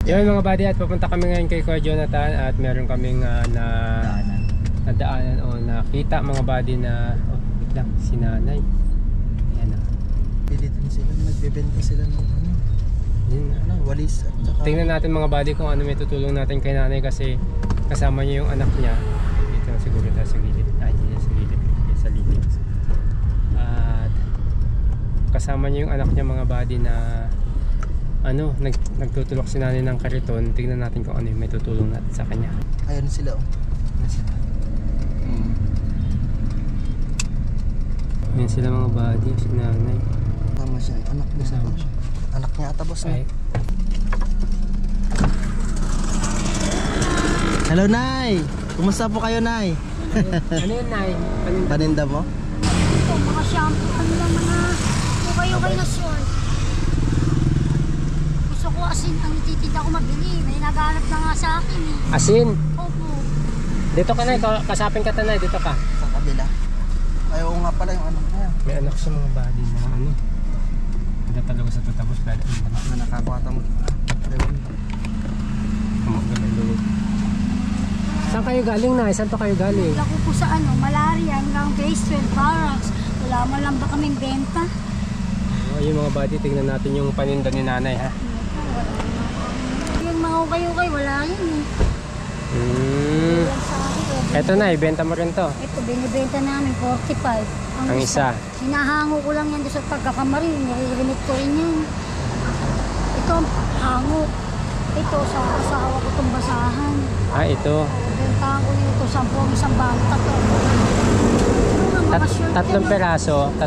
Yun mga buddy, at pupunta kami ngayon kay Kuya Jonathan at meron kaming nadaanan o nakita mga buddy na wait lang, si nanay. Ayan o. Pilitin sila, nagbebenta sila ng walis at saka... Tingnan natin mga buddy kung ano may tutulong natin kay nanay kasi kasama niya yung anak niya. Dito siguro tayo sa gilid. Dito sa gilid. Sa gilid. At kasama niya yung anak niya mga buddy na nagtutulok si nanay ng kariton. Tingnan natin kung ano yung may tutulong natin sa kanya. Ayan sila oh. Ayan sila. Ayan sila mga buddy, si nanay. Tama siya, anak niya. Kasama siya. Anak niya ata boss na. Hello Nay! Kumusta po kayo Nay? Ano yun Nay? Paninda mo? Ito, mga shampoo, ano lang mga ukay-ukay na short. Gusto ko asin ang ititinda ko mabili. May naghanap na nga sa akin eh. Asin? Opo. Dito ka Nay, kasapin ka Nay, dito ka. Sa kabila. Ay oo nga pala yung anak niya. May anak sa mga buddy na hindi talaga sa tutapos pala Na nakakuha mo. Saan kayo galing na? Saan pa kayo galing? Lako po sa malaria hanggang base 12 barracks. Wala mo lang ba kaming benta? Yung mga buddy, tignan natin yung paninda ni nanay ha. Yung mga ukay-ukay, wala yun eh. Wala sa akin. Eto na, ibenta mo rin to. Ito, binibenta namin 45. Ang isa. Hinahango ko lang yan doon sa pagkakamari. Nire-remit ko rin yan. Ito, hango. Ito, sa asawa ko itong basahan. Ah, ito. Bentahan ko nito, 10 isang banta to. Tatlong peraso, 10.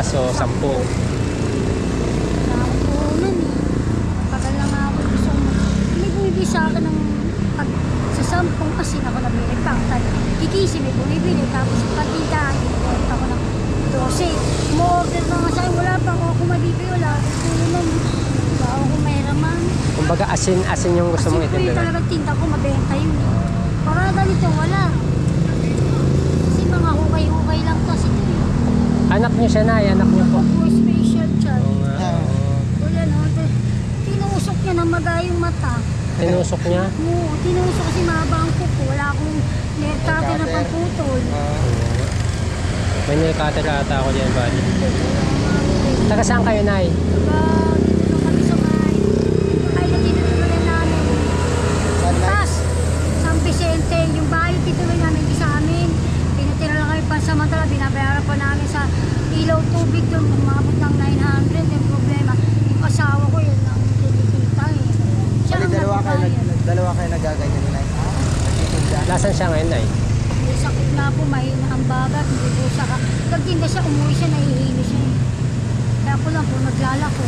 Nakunan eh. Tagal lang ako gusto mo. May bumibili sa akin ng sa 10 kasi ako nabili pang kikisi may bumibili. Tapos pagtindahan, benta ko ng 12. Mo-order na nga sa akin, wala pang ako mabibili. Wala. Ito naman. Wala ako mayroman. Kumbaga asin yung gusto mong Kasi itinda. yung talagang tinda ko, mabenta yun eh. Para ganito, wala. Kasi mga hukay-hukay lang kasi ito eh. Anak niyo siya Nay, anak niyo po. Ako special child. Oo nga. Wala no, tinusok niya ng magayong mata. Tinusok niya? Oo, tinusok kasi mahaba ang kuko. Wala akong nertate na pamputol. May nilikater ata ako dyan buddy. Taga saan kayo Nay? Dito lang kami sa may tituloy namin. Tas, San Vicente, yung bahay tituloy namin di sa amin. Pinatira lang kami pansamantala, binabayaran pa namin sa ilaw tubig doon. Umabot ng 900, yung problema. Yung asawa ko yun ang kinikita eh. Siya ang nagbabayad. Dalawa kayo nagaganyan Nay. Nasaan siya ngayon Nay? May sakit na po, may ang bagat, hindi po siya nagtinda siya, umuwi siya, nahihilo siya. Kaya ako lang po, naglalako.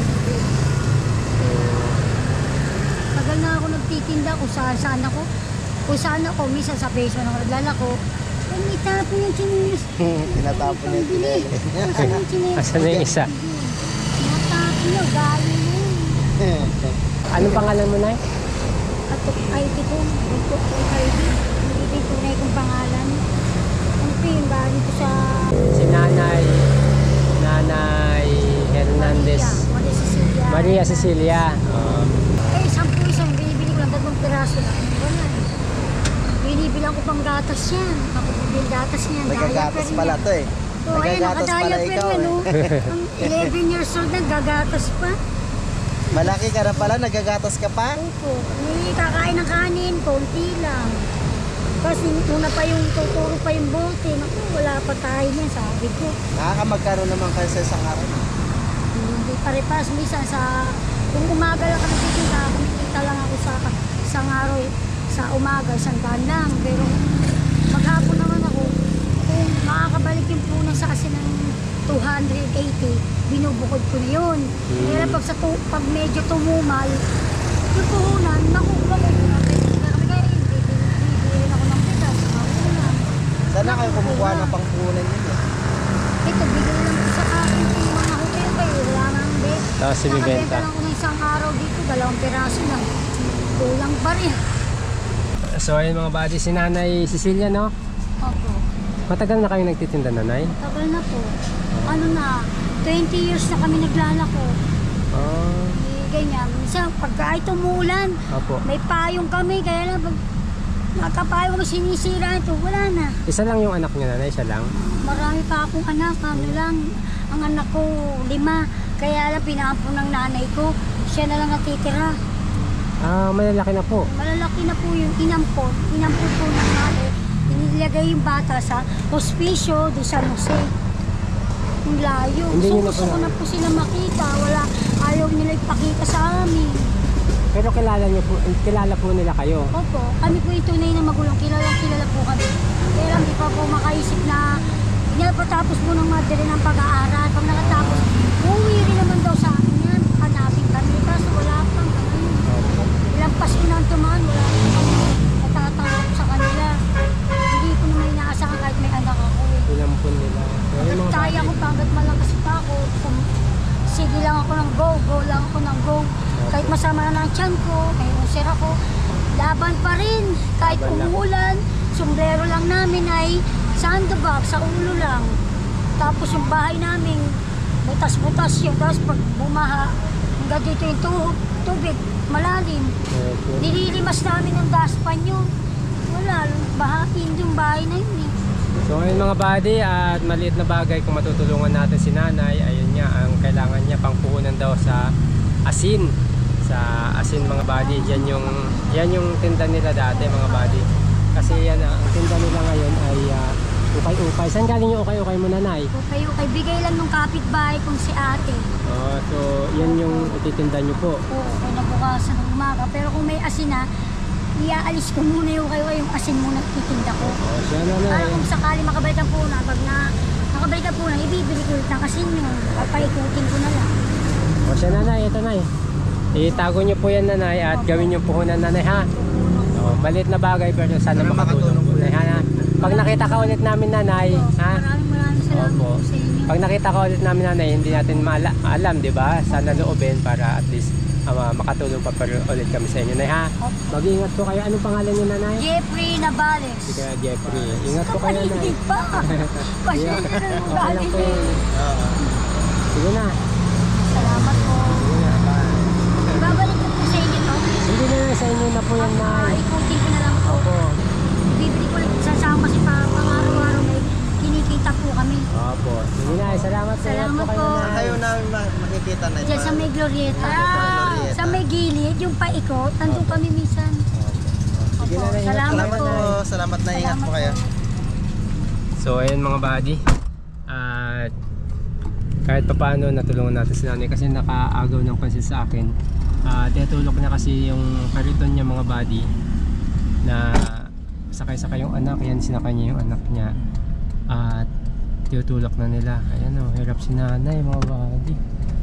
Tagal na ako nagtitinda kung saan ako. Kung saan ako, minsan sa basement ako naglalako. Kung may tapon yung chinelis. Tinatapon niya yung chinelis. Asan yung chinelis? Asan na yung isa? Natapon niya, galing mo. Anong pangalan mo Nay? Atok ID ko, butok ko ID. Hindi tunay kong pangalan. Ang pin, galing ko sa Si Nanay Hernandez. Maria Cecilia. Eh, 10 isang binibili ko lang, 2 piraso lang. Wala. Binibilang ko pang gatas yan. Ako bibili gatas niyan. Nagagatas pala to eh. Oo, ayun, Nagagatas pala nakadiaper ikaw yan, eh. oh. Ang 11 years old na, gagatas pa. Malaki ka na pala, nagagatas ka pa? Opo, may kakain ng kanin, konti lang. Kasi una pa yung tuturo pa yung bote. Naku, wala pa tayo niyan, sabi ko. Nakakamagkano naman kayo sa isang araw? Hindi pare-pares minsan sa... Kung umaga lang kami titinda, kumikita lang ako sa isang araw sa umaga, 100 lang. Pero maghapon naman ako, kung makakabalik yung punan sa kasi ng 280, binubukod ko na yun. Pero pag medyo tumumal, yung puhunan, nakuha ko yun. Kaya bibili ako ng pitas, makunan. Saan na kayo kumukuha ng pangpunan yun eh? Ito, bigay lang ko sa akin yung mga hotel kayo, wala nang bet. Tapos ibibenta. Nakabenta lang ko ng isang araw dito, 2 piraso lang. Kulang pa rin. So ayun mga buddy, si Nanay Cecilia no? Opo. Matagal na kayo nagtitinda Nanay? Tagal na po. Ano na, 20 years na kami naglalako. Oh. binibigay niya. Minsan, pagka ay tumulan, Opo. may payong kami, kaya lang pag nakapayong kami sinisira ito, wala na. Isa lang yung anak niya, nanay? Isa lang? Marami pa akong anak, ano lang, ang anak ko 5, kaya lang pinaampun ng nanay ko, siya na lang natitira. Ah, malalaki na po. Malalaki na po yung inampon po ng nanay, inilagay yung bata sa Hospicio de San Jose. Yung layo, Hindi niyo na gusto ko po na po sila makita, ayaw nila ipakita sa amin. Pero kilala po nila kayo. Opo, kami po yung tunay na magulang, kilala po kami. Kaya lang di pa po makaisip na pinapatapos po ng madre ng pag-aaral. Pag nakatapos, uuwi rin naman daw sa amin yan. Hanapin kami, kaso wala pang kami. Ilang pasko na ang tumaan, wala rin kami natatanggap sa kanila. Hindi ko naman inaasahan kahit may anak ako eh. Inampun nila. Hanggat kaya ko pa, hanggat malakas pa ako. Sige lang ako ng go lang ako ng go. Kahit masama na ang tiyan ko, may usir ako, laban pa rin. Kahit Laban lang. umuulan, sombrero lang namin ay sandbag sa ulo lang. Tapos yung bahay namin, butas-butas yun. Tapos pag bumaha, hanggang dito yung tubig, malalim. Nililimas namin ng daspan yun. Wala, bahain yung bahay na yun eh. So ngayon mga buddy, at maliit na bagay kung matutulungan natin si nanay, ayun nga, ang kailangan niya pangpuhunan daw sa asin. Sa asin mga buddy, yan yung tinda nila dati mga buddy. Kasi yan, ang tinda nila ngayon ay ukay-ukay. Saan galing yung ukay-ukay mo nanay? Okay, bigay lang ng kapitbahay kong si ate. Oh, so yan yung ititinda nyo po. Oo, nabukasan ng umaga. Pero kung may asin na, iaalis ko muna yung asin muna titinda ko. Oh, siya nanay. Para kung sakali makabalik ang puna, pag nakabalik ang puna, ibibili ko ulit ng asin yun. Papaikutin ko na lang. O siya nanay, ito nay. Itago nyo po yan nanay at gawin nyo puhunan nanay ha. O, maliit na bagay pero sana makatulong po nanay ha. Pag nakita ka ulit namin nanay, ha? Maraming salamat Opo. po sa inyo. Pag nakita ka ulit namin nanay, hindi natin alam, di ba? Sana loobin para at least makatulong pa ulit kami sa inyo nay ha. Mag-ingat po kayo. Anong pangalan niyo nanay? Jeffrey Navales. Si Kuya Jeffrey. Ingat po kayo nanay. Kapanitig pa. Pasensya na yung Okay lang po. Sige na. Salamat po. Sige na. Bye. Babalik ko po sa inyo to. Hindi na sa inyo na po yan nay. Ikutin ko na lang po. Opo. Bibili ko ulit sasama kasi pang-araw-araw may kinikita po kami. Opo. Sige na. Salamat po. Salamat po. Saan kayo namin makikita na Diyan sa may Glorieta. Glorieta. Sa may gilid, yung paikot, nandun kami minsan. Sige na, Opo, ingat salamat Salamat po. po. Salamat na ingat po kayo. So ayun mga buddy, at kahit pa paano natulungan natin si nanay kasi nakaagaw ng pansin sa akin. Tinutulok niya kasi yung kariton niya mga buddy na sakay-sakay yung anak, yan sinakay niya yung anak niya at tinutulok na nila. Ayan o, hirap si nanay mga buddy.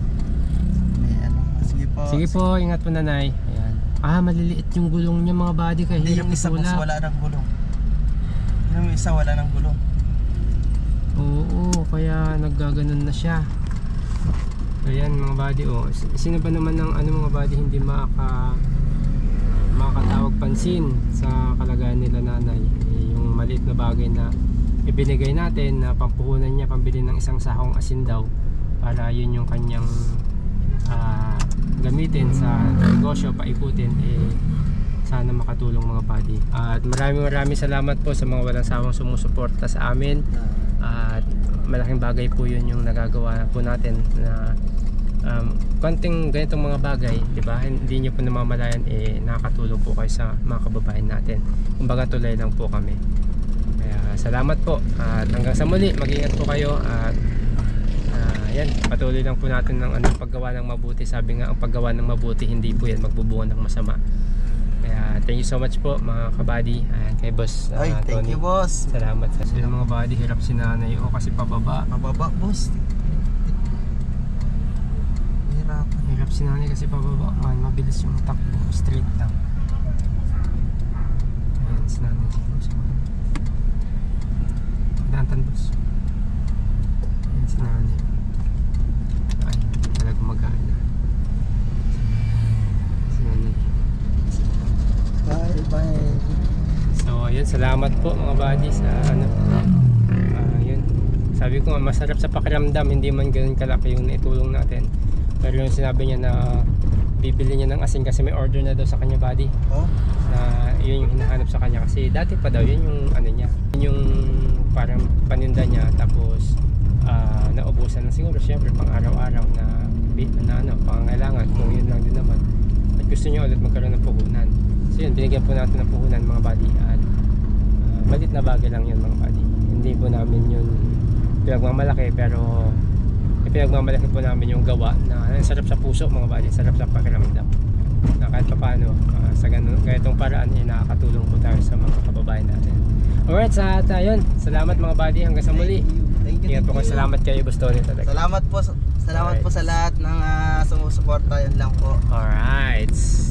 Sige po. Sige po, ingat po nanay. Ayan. Maliliit yung gulong niya mga buddy kaya Hindi, hirap yung isa po itulak. wala ng gulong. Yung isa wala ng gulong. Oo, kaya naggaganon na siya. Ayan mga buddy, sino ba naman ng mga buddy hindi makakatawag pansin sa kalagayan nila nanay. Yung maliit na bagay na ibinigay natin na pampuhunan niya pambili ng isang sahong asin daw para yun yung kanyang gamitin sa negosyo, paikutin, sana makatulong mga buddy. At maraming salamat po sa mga walang sawang sumusuporta sa amin. At malaking bagay po yun yung nagagawa po natin na konting ganitong mga bagay, di ba? Hindi nyo po namamalayan, nakakatulong po kayo sa mga kababayan natin. Kumbaga tulay lang po kami. Kaya salamat po at hanggang sa muli, mag-ingat po kayo at yan, patuloy lang po natin ng paggawa ng mabuti. Sabi nga, ang paggawa ng mabuti hindi po yan magbubunga ng masama. Kaya thank you so much po mga kabady, kay boss Ay, thank Tony. you boss. Salamat sa mga buddy, hirap si nanay kasi pababa. Mababa boss. Hirap si nanay kasi pababa man, mabilis yung takbo, straight lang. Ayan si nanay dito. Dantan boss. Ayan si nanay. Ay, talaga mag-aala. Si nanay. Bye bye. So ayun, salamat po mga buddy sa yun. Sabi ko nga, masarap sa pakiramdam, hindi man ganoon kalaki yung naitulong natin. Pero yung sinabi niya na bibili niya ng asin kasi may order na daw sa kanya buddy. Oh, Na yun yung hinahanap sa kanya kasi dati pa daw yun yung ano niya. Yun yung parang paninda niya tapos naubusan na siguro syempre pang araw-araw na ano, pangangailangan kung yun lang din naman. At gusto niya ulit magkaroon ng puhunan. So yun, binigyan po natin ng puhunan mga buddy at malit na bagay lang yun mga buddy. Hindi po namin yun pinagmamalaki pero pinagmamalaki po namin yung gawa na sarap sa puso mga buddy, sarap sa pakiramdam na kahit pa paano sa ganitong paraan nakakatulong po tayo sa mga kababayan natin. Alright, sa yun, salamat mga buddy hanggang sa muli. thank you. Ingat po kayo, salamat kayo Bustoni talaga. Salamat po sa lahat ng sumusuporta, yan lang po. Alright.